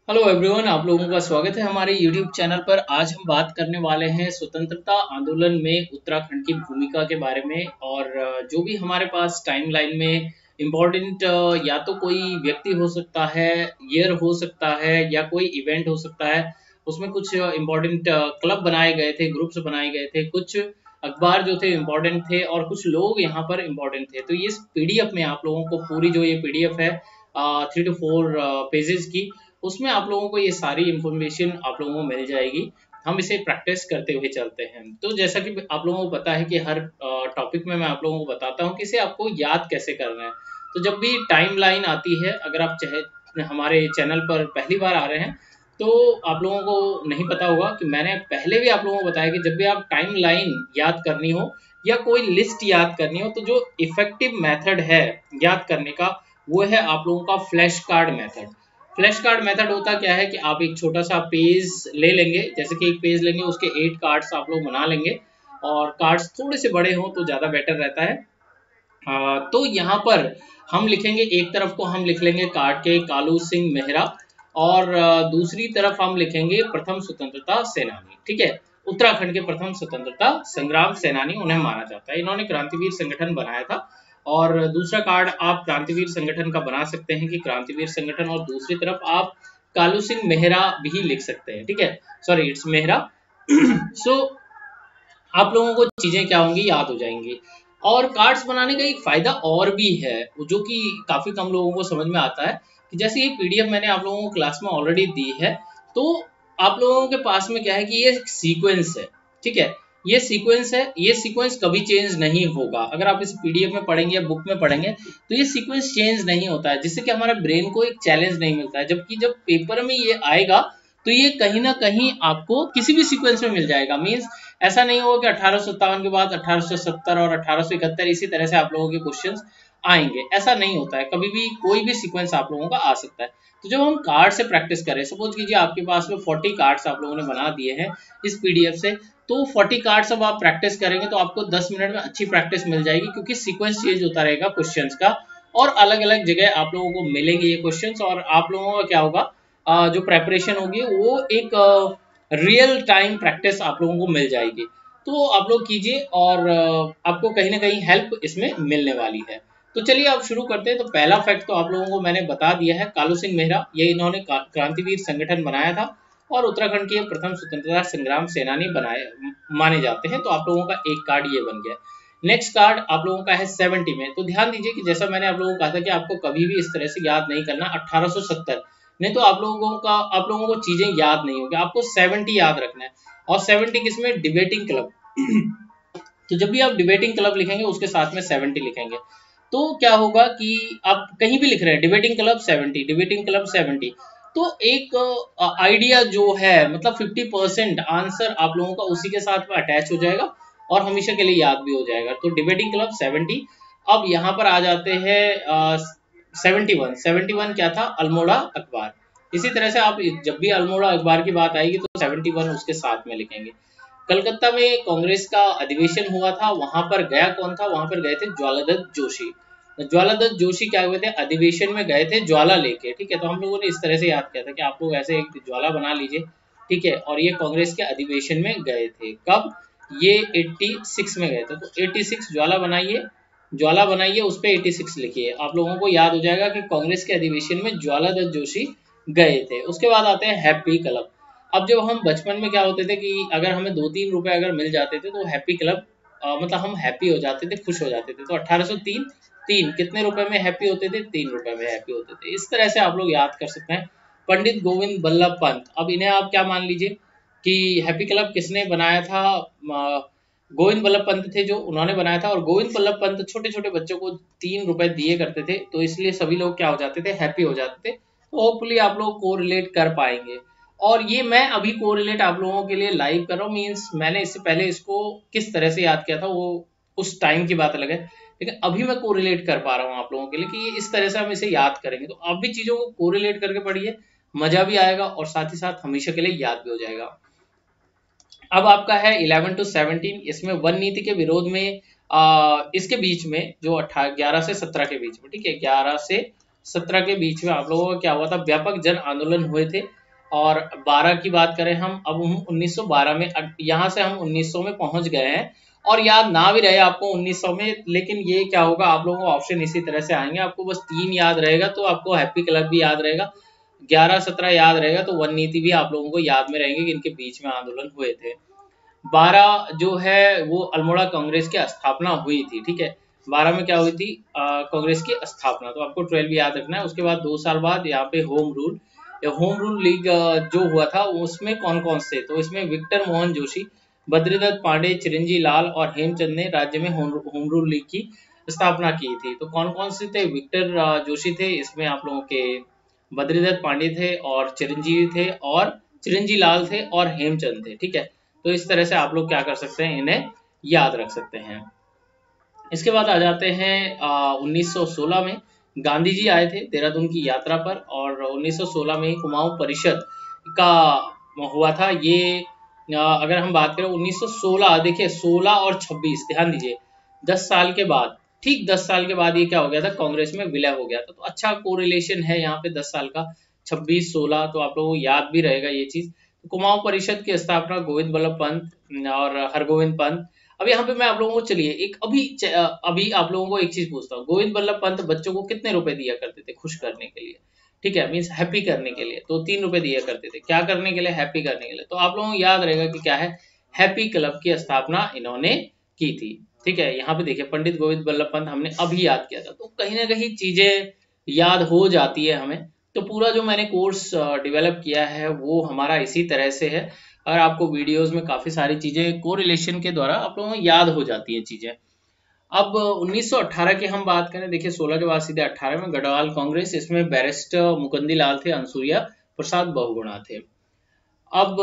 Hello everyone, आप लोगों का स्वागत है हमारे YouTube चैनल पर। आज हम बात करने वाले हैं स्वतंत्रता आंदोलन में उत्तराखंड की भूमिका के बारे में। और जो भी हमारे पास टाइमलाइन में इम्पोर्टेंट या तो कोई व्यक्ति हो सकता है, ईयर हो सकता है, या कोई इवेंट हो सकता है। उसमें कुछ इम्पोर्टेंट क्लब बनाए गए थे, ग्रुप्स बनाए गए थे, कुछ अखबार जो थे इम्पोर्टेंट थे और कुछ लोग यहाँ पर इम्पोर्टेंट थे। तो इस पीडीएफ में आप लोगों को पूरी जो ये पीडीएफ है 3 to 4 पेजेस की, उसमें आप लोगों को ये सारी इंफॉर्मेशन आप लोगों को मिल जाएगी। हम इसे प्रैक्टिस करते हुए चलते हैं। तो जैसा कि आप लोगों को पता है कि हर टॉपिक में मैं आप लोगों को बताता हूँ कि इसे आपको याद कैसे करना है। तो जब भी टाइम लाइन आती है, अगर आप चाहे हमारे चैनल पर पहली बार आ रहे हैं तो आप लोगों को नहीं पता होगा कि मैंने पहले भी आप लोगों को बताया कि जब भी आप टाइम लाइन याद करनी हो या कोई लिस्ट याद करनी हो, तो जो इफेक्टिव मेथड है याद करने का वो है आप लोगों का flash card method. Flash card method होता क्या है कि आप एक छोटा सा पेज ले लेंगे, जैसे कि एक पेज लेंगे, उसके 8 कार्ड्स आप लोग बना लेंगे। और कार्ड्स थोड़े से बड़े हों तो ज़्यादा बेटर रहता है। तो यहाँ पर हम लिखेंगे, एक तरफ को हम लिख लेंगे कार्ड के कालू सिंह मेहरा, और दूसरी तरफ हम लिखेंगे प्रथम स्वतंत्रता सेनानी। ठीक है, उत्तराखंड के प्रथम स्वतंत्रता संग्राम सेनानी उन्हें माना जाता है। इन्होंने क्रांतिवीर संगठन बनाया था। और दूसरा कार्ड आप क्रांतिवीर संगठन का बना सकते हैं कि क्रांतिवीर संगठन, और दूसरी तरफ आप कालू सिंह मेहरा भी लिख सकते हैं। ठीक है, सॉरी इट्स मेहरा। सो आप लोगों को चीजें क्या होंगी, याद हो जाएंगी। और कार्ड्स बनाने का एक फायदा और भी है जो कि काफी कम लोगों को समझ में आता है, कि जैसे ये पीडीएफ मैंने आप लोगों को क्लास में ऑलरेडी दी है, तो आप लोगों के पास में क्या है कि ये सीक्वेंस है। ठीक है, ये सीक्वेंस है, ये सीक्वेंस कभी चेंज नहीं होगा। अगर आप इस पीडीएफ में पढ़ेंगे या बुक में पढ़ेंगे तो ये सीक्वेंस चेंज नहीं होता है, जिससे कि हमारे ब्रेन को एक चैलेंज नहीं मिलता है। जबकि जब पेपर में ये आएगा तो ये कहीं ना कहीं आपको किसी भी सीक्वेंस में मिल जाएगा। मींस ऐसा नहीं होगा कि 1857 के बाद 1870 और 1871 इसी तरह से आप लोगों के क्वेश्चंस आएंगे, ऐसा नहीं होता है। कभी भी कोई भी सीक्वेंस आप लोगों का आ सकता है। तो जब हम कार्ड से प्रैक्टिस करें, सपोज कीजिए आपके पास में 40 कार्ड्स आप लोगों ने बना दिए हैं इस पीडीएफ से, तो 40 कार्ड्स अब आप प्रैक्टिस करेंगे तो आपको 10 मिनट में अच्छी प्रैक्टिस मिल जाएगी, क्योंकि सीक्वेंस चेंज होता रहेगा क्वेश्चंस का, और अलग अलग जगह आप लोगों को मिलेंगे ये क्वेश्चंस। और आप लोगों का क्या होगा, जो प्रेपरेशन होगी वो एक रियल टाइम प्रैक्टिस आप लोगों को मिल जाएगी। तो आप लोग कीजिए और आपको कहीं ना कहीं हेल्प इसमें मिलने वाली है। तो चलिए आप शुरू करते हैं। तो पहला फैक्ट तो आप लोगों को मैंने बता दिया है, कालू सिंह मेहरा ये इन्होंने क्रांतिवीर संगठन बनाया था और उत्तराखंड के प्रथम स्वतंत्रता संग्राम सेनानी बनाए माने जाते हैं। तो आप लोगों का एक कार्ड ये बन गया। नेक्स्ट कार्ड आप लोगों का है 70 में। तो ध्यान दीजिए कि जैसा मैंने आप लोगों को कहा था कि आपको कभी भी इस तरह से याद नहीं करना 1870, नहीं तो आप लोगों को चीजें याद नहीं होगी। आपको 70 याद रखना है। और 70 किसमें, डिबेटिंग क्लब। तो जब भी आप डिबेटिंग क्लब लिखेंगे उसके साथ में 70 लिखेंगे। तो क्या होगा कि आप कहीं भी लिख रहे हैं डिबेटिंग क्लब 70, डिबेटिंग क्लब 70, तो एक आइडिया जो है, मतलब 50% आंसर आप लोगों का उसी के साथ में अटैच हो जाएगा और हमेशा के लिए याद भी हो जाएगा। तो डिबेटिंग क्लब 70। अब यहाँ पर आ जाते हैं 71 क्या था, अल्मोड़ा अखबार। इसी तरह से आप जब भी अल्मोड़ा अखबार की बात आएगी तो 71 उसके साथ में लिखेंगे। कलकत्ता में कांग्रेस का अधिवेशन हुआ था, वहां पर गया कौन था, वहां पर गए थे ज्वालादत्त जोशी। ज्वालादत्त जोशी क्या हुए थे, अधिवेशन में गए थे ज्वाला लेके। ठीक है, तो हम लोगों ने इस तरह से याद किया था कि आप लोग ऐसे एक ज्वाला बना लीजिए। ठीक है, और ये कांग्रेस के अधिवेशन में गए थे कब, ये 86 में गए थे। तो 86 ज्वाला बनाइए, ज्वाला बनाइए, उस पर 86 लिखिए। आप लोगों को याद हो जाएगा कि कांग्रेस के अधिवेशन में ज्वालादत्त जोशी गए थे। उसके बाद आते हैं हैप्पी क्लब। अब जब हम बचपन में क्या होते थे कि अगर हमें 2-3 रुपए अगर मिल जाते थे तो हैप्पी क्लब, मतलब हम हैप्पी हो जाते थे, खुश हो जाते थे। तो 1803 3 कितने रुपए में हैप्पी होते थे, 3 रुपए में हैप्पी होते थे। इस तरह से आप लोग याद कर सकते हैं। पंडित गोविंद बल्लभ पंत, अब इन्हें आप क्या मान लीजिए कि हैप्पी क्लब किसने बनाया था, गोविंद बल्लभ पंत थे जो, उन्होंने बनाया था। और गोविंद बल्लभ पंत छोटे छोटे बच्चों को 3 रुपए दिए करते थे, तो इसलिए सभी लोग क्या हो जाते थे, हैप्पी हो जाते थे। तो होपफुली आप लोग को रिलेट कर पाएंगे। और ये मैं अभी कोरिलेट आप लोगों के लिए लाइव कर रहा हूँ, मीन्स मैंने इससे पहले इसको किस तरह से याद किया था वो उस टाइम की बात अलग है, लेकिन अभी मैं कोरिलेट कर पा रहा हूँ आप लोगों के लिए कि ये इस तरह से हम इसे याद करेंगे। तो आप भी चीजों को कोरिलेट करके पढ़िए, मजा भी आएगा और साथ ही साथ हमेशा के लिए याद भी हो जाएगा। अब आपका है 11 to 17, इसमें वन नीति के विरोध में इसके बीच में जो 11 से 17 के बीच में, ठीक है, 11 से 17 के बीच में आप लोगों का क्या हुआ था, व्यापक जन आंदोलन हुए थे। और 12 की बात करें अब हम 1912 में, यहाँ से हम 1900 में पहुंच गए हैं। और याद ना भी रहे आपको 1900 में, लेकिन ये क्या होगा, आप लोगों को ऑप्शन इसी तरह से आएंगे, आपको बस 3 याद रहेगा तो आपको हैप्पी क्लब भी याद रहेगा, 11-17 याद रहेगा तो वन नीति भी आप लोगों को याद में रहेंगे कि इनके बीच में आंदोलन हुए थे। 12 जो है वो अल्मोड़ा कांग्रेस की स्थापना हुई थी, ठीक है। 12 में क्या हुई थी, कांग्रेस की स्थापना, तो आपको 12 याद रखना है। उसके बाद 2 साल बाद यहाँ पे home rule, home rule league जो हुआ था उसमें कौन कौन से, तो इसमें विक्टर मोहन जोशी, बद्रीदत्त पांडे, चिरंजी लाल और हेमचंद ने राज्य में होम रूल लीग की स्थापना की थी। तो कौन कौन से थे, विक्टर जोशी थे, इसमें आप लोगों के बद्रीदत्त पांडे थे और चिरंजीवी थे और चिरंजी लाल थे और हेमचंद थे, ठीक है। तो इस तरह से आप लोग क्या कर सकते हैं, इन्हें याद रख सकते हैं। इसके बाद आ जाते हैं 1916 में गांधी जी आए थे देहरादून की यात्रा पर, और 1916 में कुमाऊं परिषद का हुआ था ये। अगर हम बात करें 1916, देखिए 16 और 26 ध्यान दीजिए, 10 साल के बाद, ठीक 10 साल के बाद ये क्या हो गया था, कांग्रेस में विलय हो गया था। तो अच्छा कोरिलेशन है यहाँ पे 10 साल का, 26-16, तो आप लोगों को याद भी रहेगा ये चीज। तो कुमाऊं परिषद की स्थापना गोविंद बल्लभ पंत और हरगोविंद पंत। अब यहाँ पे मैं आप लोगों को, चलिए एक अभी आप लोगों को एक चीज पूछता हूँ, गोविंद बल्लभ पंत बच्चों को कितने रुपए दिया करते थे खुश करने के लिए, ठीक है, मीन्स हैप्पी करने के लिए, तो 3 रुपए दिया करते थे, क्या करने के लिए, हैप्पी करने के लिए। तो आप लोगों को याद रहेगा कि क्या है, हैप्पी क्लब की स्थापना इन्होंने की थी, ठीक है। यहाँ पे देखिए पंडित गोविंद बल्लभ पंत हमने अभी याद किया था, तो कहीं ना कहीं चीजें याद हो जाती है हमें। तो पूरा जो मैंने कोर्स डेवलप किया है वो हमारा इसी तरह से है, और आपको वीडियोस में काफी सारी चीजें कोरिलेशन के द्वारा आप लोगों को याद हो जाती है चीजें। अब 1918 की हम बात करें, देखिए 16 के बाद सीधे 18 में गढ़वाल कांग्रेस, इसमें बैरिस्टर मुकुंदी लाल थे, अनसुईया प्रसाद बहुगुणा थे। अब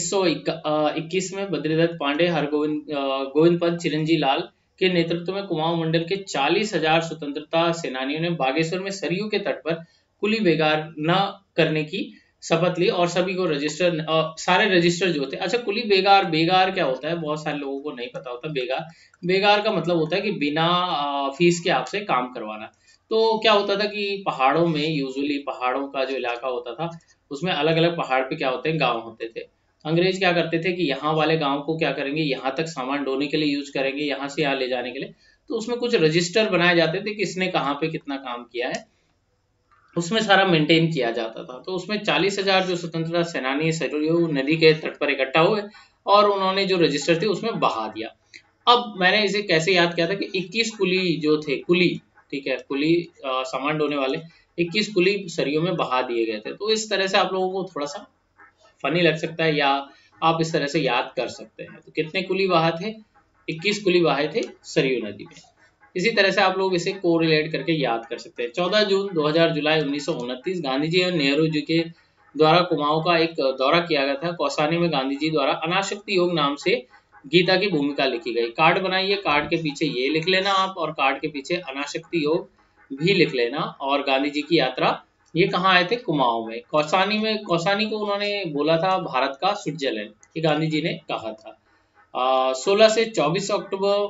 1921 में बद्रीदत्त पांडे, गोविंद पंत, चिरंजी लाल के नेतृत्व में कुमाऊं मंडल के 40,000 स्वतंत्रता सेनानियों ने बागेश्वर में सरयू के तट पर कुली बेगार न करने की शपथ ली और सभी को रजिस्टर, सारे रजिस्टर जो थे। अच्छा, कुली बेगार, बेगार क्या होता है, बहुत सारे लोगों को नहीं पता होता। बेगार, बेगार का मतलब होता है कि बिना फीस के आपसे काम करवाना। तो क्या होता था कि पहाड़ों में, यूजुअली पहाड़ों का जो इलाका होता था उसमें अलग अलग पहाड़ पे क्या होते हैं, गांव होते थे। अंग्रेज क्या करते थे कि यहाँ वाले गांव को क्या करेंगे, यहाँ तक सामान ढोने के लिए यूज करेंगे, यहाँ से यहाँ ले जाने के लिए। तो उसमें कुछ रजिस्टर बनाए जाते थे, किसने कहाँ पे कितना काम किया है, उसमें सारा मेंटेन किया जाता था। तो उसमें 40,000 जो स्वतंत्रता सेनानी सरयू नदी के तट पर इकट्ठा हुए और उन्होंने जो रजिस्टर थे उसमें बहा दिया। अब मैंने इसे कैसे याद किया था कि 21 कुली जो थे, कुली, ठीक है, कुली सामान ढोने वाले 21 कुली सरयू में बहा दिए गए थे। तो इस तरह से आप लोगों को थोड़ा सा फनी लग सकता है, या आप इस तरह से याद कर सकते हैं। तो कितने कुली बहा थे, 21 कुली बहाए थे सरयू नदी में। इसी तरह से आप लोग इसे कोरिलेट करके याद कर सकते हैं। 14 जून 2000 जुलाई 1929 गांधी जी और नेहरू जी के द्वारा कुमाऊं का एक दौरा किया गया था। कौसानी में गांधी जी द्वारा अनाशक्ति योग नाम से गीता की भूमिका लिखी गई। कार्ड बनाइए, कार्ड के पीछे ये लिख लेना आप, और कार्ड के पीछे अनाशक्ति योग भी लिख लेना। और गांधी जी की यात्रा, ये कहाँ आए थे, कुमाऊं में। कौसानी में, कौसानी को उन्होंने बोला था भारत का स्विट्जरलैंड, ये गांधी जी ने कहा था। 16 से 24 अक्टूबर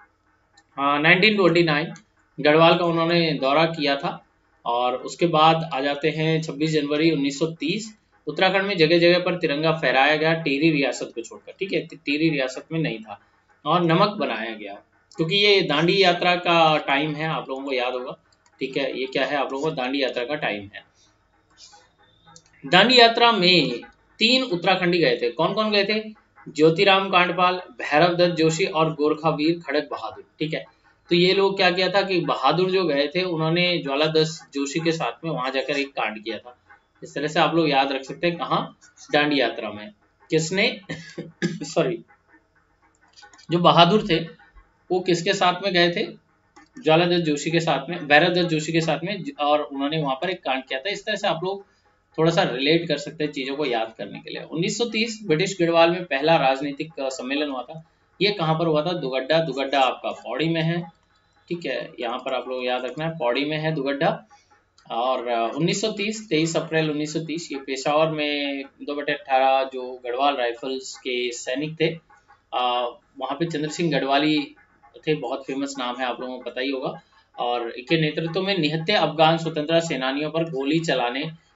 1929 गढ़वाल का उन्होंने दौरा किया था। और उसके बाद आ जाते हैं 26 जनवरी 1930, उत्तराखंड में जगह जगह पर तिरंगा फहराया गया, टिहरी रियासत को छोड़कर, ठीक है, टिहरी रियासत में नहीं था। और नमक बनाया गया, क्योंकि ये दांडी यात्रा का टाइम है, आप लोगों को याद होगा, ठीक है। ये क्या है, आप लोगों को दांडी यात्रा का टाइम है। दांडी यात्रा में 3 उत्तराखंडी गए थे, कौन कौन गए थे, ज्योतिराम कांडपाल, भैरव दत्त जोशी और गोरखा वीर खड़क बहादुर, ठीक है। तो ये लोग क्या किया था कि बहादुर जो गए थे उन्होंने ज्वालादत्त जोशी के साथ में वहां जाकर एक कांड किया था। इस तरह से आप लोग याद रख सकते हैं, कहाँ, दांडी यात्रा में किसने सॉरी, जो बहादुर थे वो किसके साथ में गए थे, ज्वालादत्त जोशी के साथ में, भैरव दत्त जोशी के साथ में, और उन्होंने वहां पर एक कांड किया था। इस तरह से आप लोग थोड़ा सा रिलेट कर सकते हैं चीजों को याद करने के लिए। 1930 ब्रिटिश गढ़वाल में पहला राजनीतिक सम्मेलन हुआ था। ये कहाँ पर हुआ था, दुगड्डा, दुगड्डा आपका पौड़ी में है, ठीक है, यहाँ पर आप लोग याद रखना है, पौड़ी में है दुगड्डा। और 1930 23 अप्रैल 1930 ये पेशावर में 2/18 जो गढ़वाल राइफल्स के सैनिक थे, वहाँ पे चंद्र सिंह गढ़वाली थे, बहुत फेमस नाम है, आप लोगों को पता ही होगा। और इनके नेतृत्व में निहत्थे अफगान स्वतंत्रता सेनानियों पर गोली चलाने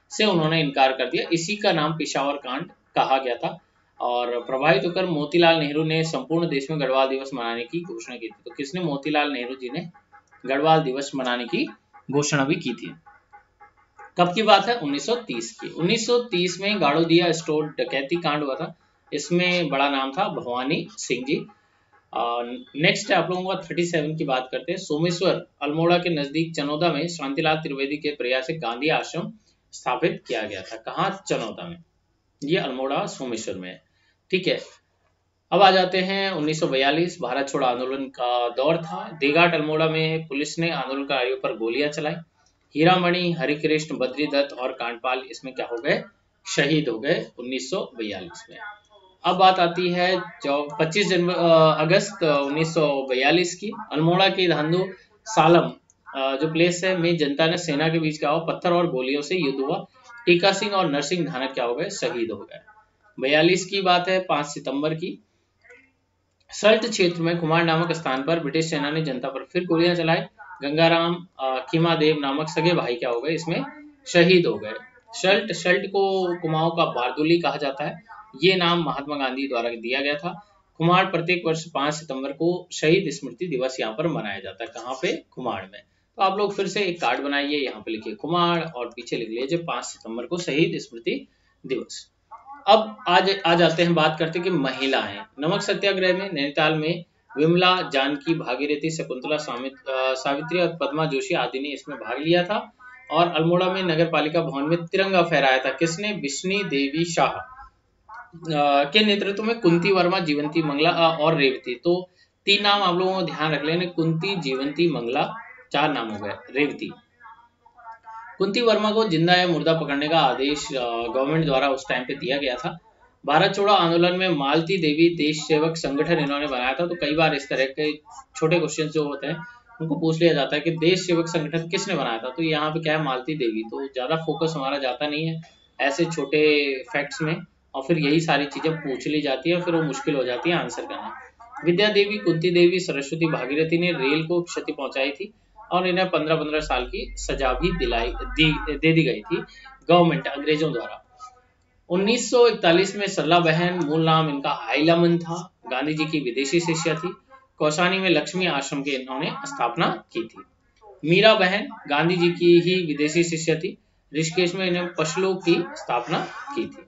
से उन्होंने इनकार कर दिया। इसी का नाम पेशावर कांड कहा गया था। और प्रभावित होकर मोतीलाल नेहरू ने संपूर्ण देश में गढ़वाल दिवस मनाने की घोषणा की थी। तो किसने? मोतीलाल नेहरू जी ने गढ़वाल दिवस मनाने की घोषणा भी की थी। कब की बात है? 1930 की। 1930 में गाड़ोदिया स्टोर डकैती कांड हुआ था। इसमें बड़ा नाम था भवानी सिंह जी। नेक्स्ट है आप लोगों का 37 की बात करते हैं। सोमेश्वर अल्मोड़ा के नजदीक चनौदा में शांतिलाल त्रिवेदी के प्रयास से गांधी आश्रम स्थापित किया गया था। कहाँ? चनौदा में। ये अल्मोड़ा सोमेश्वर में है। ठीक है, अब आ जाते हैं 1942। भारत छोड़ो आंदोलन का दौर था। देगाट अल्मोड़ा में पुलिस ने आंदोलनकारियों पर गोलियां चलाई। हीरामणि, हरिकृष्ण, बद्रीदत्त और कांडपाल इसमें क्या हो गए? शहीद हो गए 1942 में। अब बात आती है जो 25 अगस्त 1942 की। अल्मोड़ा के धांधु सालम जो प्लेस है में जनता ने सेना के बीच क्या हुआ? पत्थर और गोलियों से युद्ध हुआ। टीका सिंह और नरसिंह धानक क्या हो गए? शहीद हो गए। 42 की बात है 5 सितंबर की। सल्ट क्षेत्र में कुमार नामक स्थान पर ब्रिटिश सेना ने जनता पर फिर गोलियां चलाई। गंगाराम खीमादेव नामक सगे भाई क्या हो गए? इसमें शहीद हो गए। शल्ट को कुमाऊं का बारदोली कहा जाता है। ये नाम महात्मा गांधी द्वारा दिया गया था। कुमाड़ प्रत्येक वर्ष 5 सितंबर को शहीद स्मृति दिवस यहाँ पर मनाया जाता है। कहाँ पे? कुमाड़ में। तो आप लोग फिर से एक कार्ड बनाइए, यहाँ पे लिखिए कुमाड़ और पीछे लिख लीजिए 5 सितंबर को शहीद स्मृति दिवस। अब आज आ जाते हैं, बात करते हैं कि महिलाएं। नमक सत्याग्रह में नैनीताल में विमला, जानकी, भागीरथी, शकुंतला, सावित्री और पद्मा जोशी आदि ने इसमें भाग लिया था। और अल्मोड़ा में नगर पालिका भवन में तिरंगा फहराया था। किसने? बिश्नी देवी शाह के नेतृत्व में कुंती वर्मा, जीवंती मंगला और रेवती। तो 3 नाम आप लोगों को ध्यान रख लेने, कुंती, जीवंती, मंगला, 4 नाम हो गए। रेवती। कुंती वर्मा को जिंदा या मुर्दा पकड़ने का आदेश गवर्नमेंट द्वारा उस टाइम पे दिया गया था। भारत छोड़ो आंदोलन में मालती देवी देश सेवक संगठन इन्होंने बनाया था। तो कई बार इस तरह के छोटे क्वेश्चन जो होते हैं उनको पूछ लिया जाता है कि देश सेवक संगठन किसने बनाया था। तो यहाँ पे क्या है? मालती देवी। तो ज्यादा फोकस हमारा जाता नहीं है ऐसे छोटे फैक्ट्स में, और फिर यही सारी चीजें पूछ ली जाती है, फिर वो मुश्किल हो जाती है आंसर करना। विद्या देवी, कुंती देवी, सरस्वती, भागीरथी ने रेल को क्षति पहुंचाई थी और इन्हें 15-15 साल की सजा भी दे दी गई थी गवर्नमेंट अंग्रेजों द्वारा। 1941 में सरला बहन, मूल नाम इनका हाइलामन था, गांधी जी की विदेशी शिष्या थी। कौसानी में लक्ष्मी आश्रम की इन्होंने स्थापना की थी। मीरा बहन गांधी जी की ही विदेशी शिष्या थी। ऋषिकेश में इन्होंने पशलों की स्थापना की थी।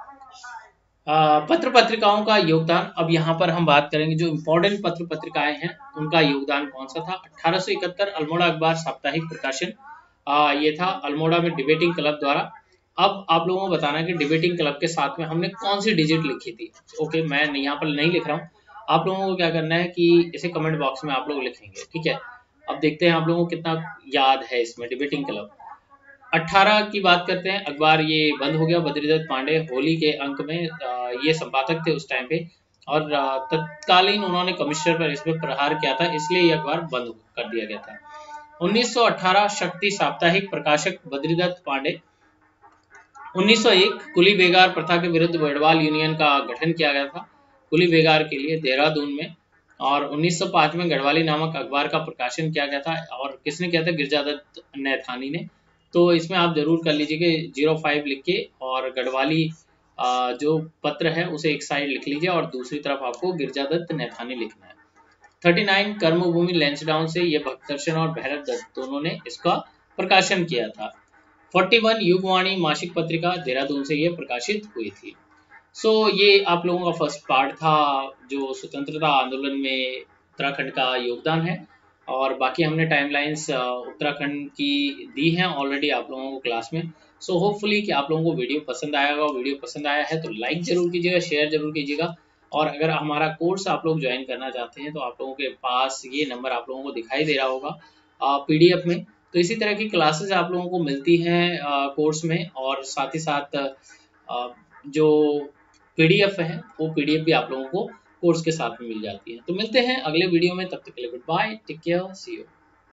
पत्र पत्रिकाओं का योगदान। अब यहाँ पर हम बात करेंगे जो इम्पोर्टेंट पत्र पत्रिकाएं हैं उनका योगदान कौन सा था। 1871 अल्मोड़ा अखबार साप्ताहिक प्रकाशन, ये था अल्मोड़ा में डिबेटिंग क्लब द्वारा। अब आप लोगों को बताना कि डिबेटिंग क्लब के साथ में हमने कौन सी डिजिट लिखी थी। ओके, मैं यहाँ पर नहीं लिख रहा हूँ, आप लोगों को क्या करना है कि इसे कमेंट बॉक्स में आप लोग लिखेंगे। ठीक है, अब देखते हैं आप लोगों को कितना याद है इसमें डिबेटिंग क्लब। 18 की बात करते हैं, अखबार ये बंद हो गया। बद्रीदत्त पांडे होली के अंक में ये संपादक थे उस टाइम पे, और तत्कालीन उन्होंने कमिश्नर पर इसमें प्रहार किया था, इसलिए ये अखबार बंद कर दिया गया था। 1918 शक्ति साप्ताहिक प्रकाशक बद्रीदत्त पांडे। 1901 कुली बेगार प्रथा के विरुद्ध गढ़वाल यूनियन का गठन किया गया था कुली बेगार के लिए देहरादून में। और 1905 में गढ़वाली नामक अखबार का प्रकाशन किया गया था, और किसने किया था? गिरजादत्त नैथानी ने। तो इसमें आप जरूर कर लीजिए कि 05 लिख के और गढ़वाली जो पत्र है उसे एक साइड लिख लीजिए और दूसरी तरफ आपको गिरजादत्त नैथानी लिखना है। 39 कर्मभूमि लैंसडाउन से ये भक्तदर्शन और भैरव दत्त दोनों ने इसका प्रकाशन किया था। 41 युगवाणी मासिक पत्रिका देहरादून से ये प्रकाशित हुई थी। सो ये आप लोगों का फर्स्ट पार्ट था जो स्वतंत्रता आंदोलन में उत्तराखंड का योगदान है, और बाकी हमने टाइमलाइंस उत्तराखंड की दी हैं ऑलरेडी आप लोगों को क्लास में। सो होपफुली कि आप लोगों को वीडियो पसंद आएगा। वीडियो पसंद आया है तो लाइक जरूर कीजिएगा, शेयर जरूर कीजिएगा, और अगर हमारा कोर्स आप लोग ज्वाइन करना चाहते हैं तो आप लोगों के पास ये नंबर आप लोगों को दिखाई दे रहा होगा PDF में। तो इसी तरह की क्लासेस आप लोगों को मिलती हैं कोर्स में, और साथ ही साथ जो PDF है वो PDF भी आप लोगों को कोर्स के साथ में मिल जाती है। तो मिलते हैं अगले वीडियो में, तब तक के लिए goodbye, take care, see you.